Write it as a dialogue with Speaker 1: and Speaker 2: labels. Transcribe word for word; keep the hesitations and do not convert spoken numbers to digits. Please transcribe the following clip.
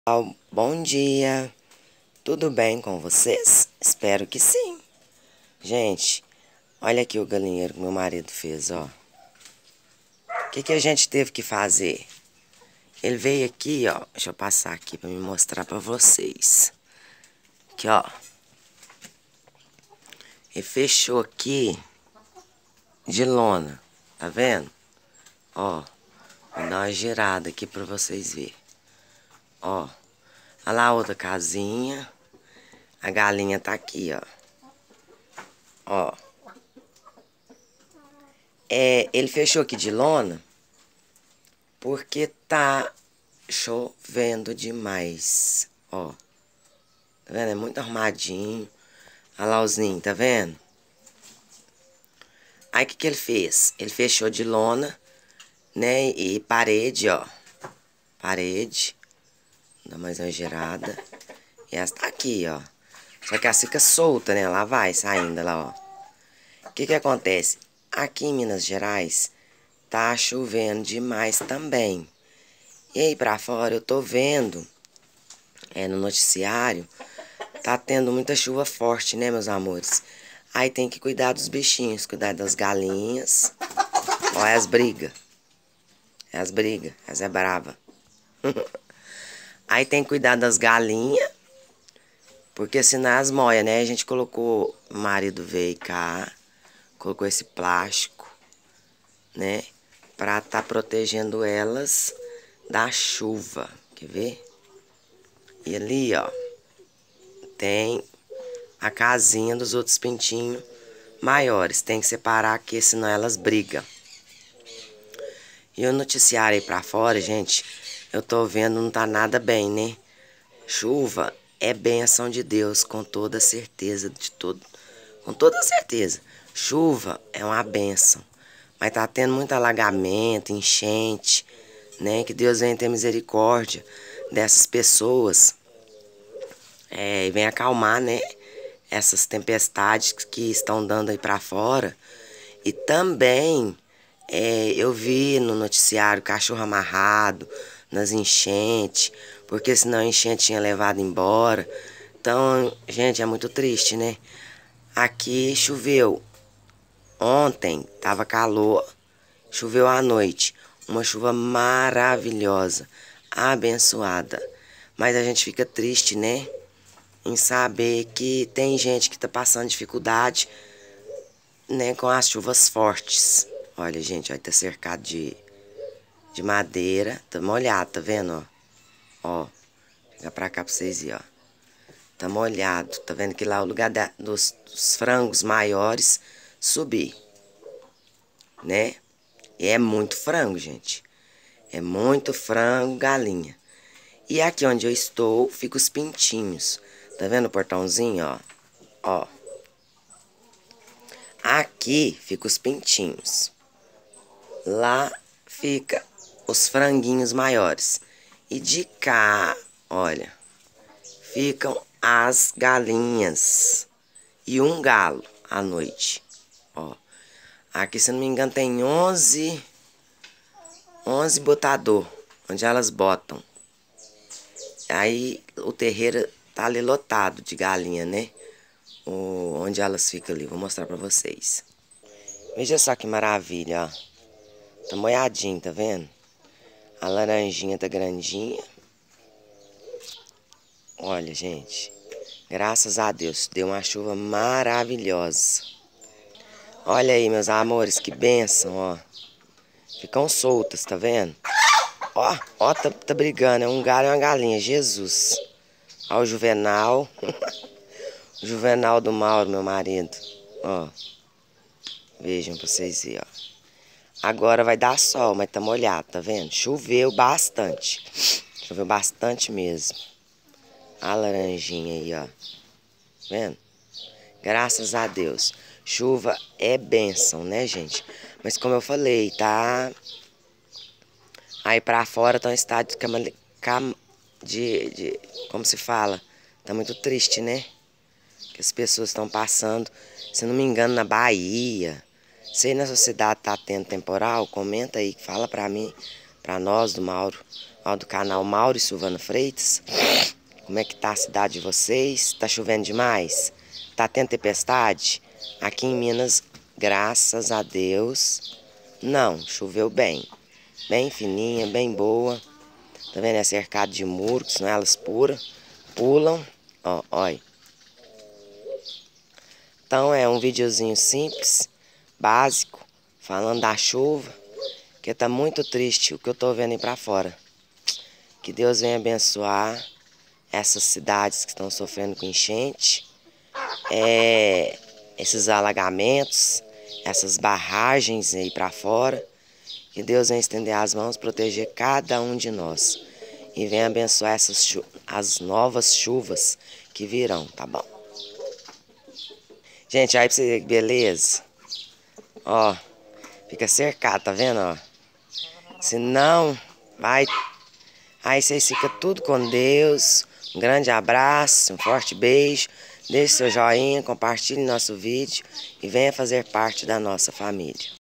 Speaker 1: Pessoal, bom dia, tudo bem com vocês? Espero que sim. Gente, olha aqui o galinheiro que meu marido fez, ó. O que que a gente teve que fazer? Ele veio aqui, ó, deixa eu passar aqui pra me mostrar pra vocês. Aqui, ó. Ele fechou aqui de lona, tá vendo? Ó, vou dar uma girada aqui pra vocês verem. Ó, olha lá a outra casinha. A galinha tá aqui, ó. Ó. É, ele fechou aqui de lona porque tá chovendo demais. Ó. Tá vendo? É muito arrumadinho. Olha lá os ninhos, tá vendo? Aí o que que ele fez? Ele fechou de lona, né? E parede, ó. Parede. Dá mais uma girada. E essa tá aqui, ó. Só que ela fica solta, né? Ela vai saindo lá, ó. O que que acontece? Aqui em Minas Gerais tá chovendo demais também. E aí pra fora eu tô vendo, é, no noticiário, tá tendo muita chuva forte, né, meus amores? Aí tem que cuidar dos bichinhos, cuidar das galinhas. Ó, é as brigas. É as brigas, essa é brava. Aí tem que cuidar das galinhas, porque senão as moias, né? A gente colocou, o marido veio cá, colocou esse plástico, né? Pra tá protegendo elas da chuva. Quer ver? E ali, ó, tem a casinha dos outros pintinhos maiores. Tem que separar aqui, senão elas brigam. E o noticiário aí pra fora, gente, eu tô vendo, não tá nada bem, né? Chuva é bênção de Deus, com toda certeza, de todo, com toda certeza. Chuva é uma bênção. Mas tá tendo muito alagamento, enchente, né? Que Deus venha ter misericórdia dessas pessoas. É, e vem acalmar, né? Essas tempestades que estão dando aí pra fora. E também é, eu vi no noticiário cachorro amarrado nas enchentes, porque senão a enchente tinha levado embora. Então, gente, é muito triste, né? Aqui choveu ontem, tava calor, choveu à noite. Uma chuva maravilhosa, abençoada. Mas a gente fica triste, né? Em saber que tem gente que tá passando dificuldade, né, com as chuvas fortes. Olha, gente, vai tá cercado de, de madeira. Tá molhado, tá vendo, ó? Ó, chega pra cá pra vocês verem, ó. Tá molhado. Tá vendo que lá é o lugar da, dos, dos frangos maiores subir, né? E é muito frango, gente. É muito frango, galinha. E aqui onde eu estou, fica os pintinhos. Tá vendo o portãozinho, ó? Ó. Aqui fica os pintinhos. Lá fica os franguinhos maiores. E de cá, olha, ficam as galinhas. E um galo à noite. Ó. Aqui, se não me engano, tem onze, onze botador, onde elas botam. Aí o terreiro tá ali lotado de galinha, né? O, onde elas ficam ali. Vou mostrar pra vocês. Veja só que maravilha, ó. Tá molhadinho, tá vendo? A laranjinha tá grandinha. Olha, gente. Graças a Deus, deu uma chuva maravilhosa. Olha aí, meus amores, que bênção, ó. Ficam soltas, tá vendo? Ó, ó, tá, tá brigando. É um galo e uma galinha. Jesus. Ó o Juvenal. O Juvenal do Mauro, meu marido. Ó. Vejam pra vocês verem, ó. Agora vai dar sol, mas tá molhado, tá vendo? Choveu bastante. Choveu bastante mesmo. A laranjinha aí, ó. Tá vendo? Graças a Deus. Chuva é bênção, né, gente? Mas como eu falei, tá... Aí pra fora tá um estado de, cama... Cam... de, de... Como se fala? Tá muito triste, né? Que as pessoas estão passando. Se não me engano, na Bahia. Se aí na sua cidade tá tendo temporal, comenta aí, fala pra mim, pra nós do Mauro. ó, do canal Mauro e Silvana Freitas. Como é que tá a cidade de vocês? Tá chovendo demais? Tá tendo tempestade? Aqui em Minas, graças a Deus, não, choveu bem. Bem fininha, bem boa. Tá vendo? É cercado de muro, que senão elas puram, pulam. Ó, olha. Então é um videozinho simples, básico, falando da chuva, que tá muito triste o que eu tô vendo aí pra fora. Que Deus venha abençoar essas cidades que estão sofrendo com enchente, é, esses alagamentos, essas barragens aí pra fora. Que Deus venha estender as mãos, proteger cada um de nós. E venha abençoar essas as novas chuvas que virão, tá bom? Gente, aí pra você ver que beleza. Ó, fica cercado, tá vendo, ó? Senão, vai... Aí vocês ficam tudo com Deus. Um grande abraço, um forte beijo. Deixe seu joinha, compartilhe nosso vídeo e venha fazer parte da nossa família.